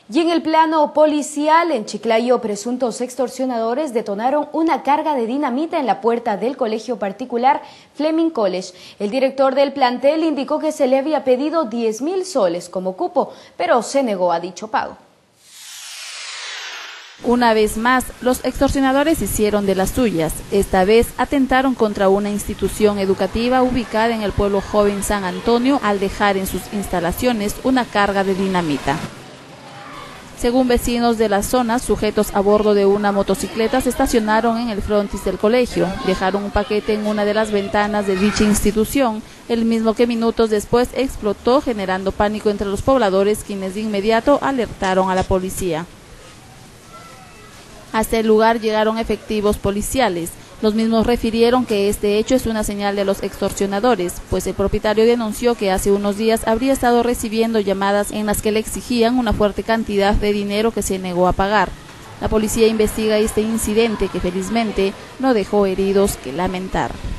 Y en el plano policial, en Chiclayo, presuntos extorsionadores detonaron una carga de dinamita en la puerta del colegio particular Fleming College. El director del plantel indicó que se le había pedido 10.000 soles como cupo, pero se negó a dicho pago. Una vez más, los extorsionadores hicieron de las suyas. Esta vez atentaron contra una institución educativa ubicada en el pueblo joven San Antonio al dejar en sus instalaciones una carga de dinamita. Según vecinos de la zona, sujetos a bordo de una motocicleta se estacionaron en el frontis del colegio. Dejaron un paquete en una de las ventanas de dicha institución, el mismo que minutos después explotó, generando pánico entre los pobladores, quienes de inmediato alertaron a la policía. Hasta el lugar llegaron efectivos policiales. Los mismos refirieron que este hecho es una señal de los extorsionadores, pues el propietario denunció que hace unos días habría estado recibiendo llamadas en las que le exigían una fuerte cantidad de dinero que se negó a pagar. La policía investiga este incidente que felizmente no dejó heridos que lamentar.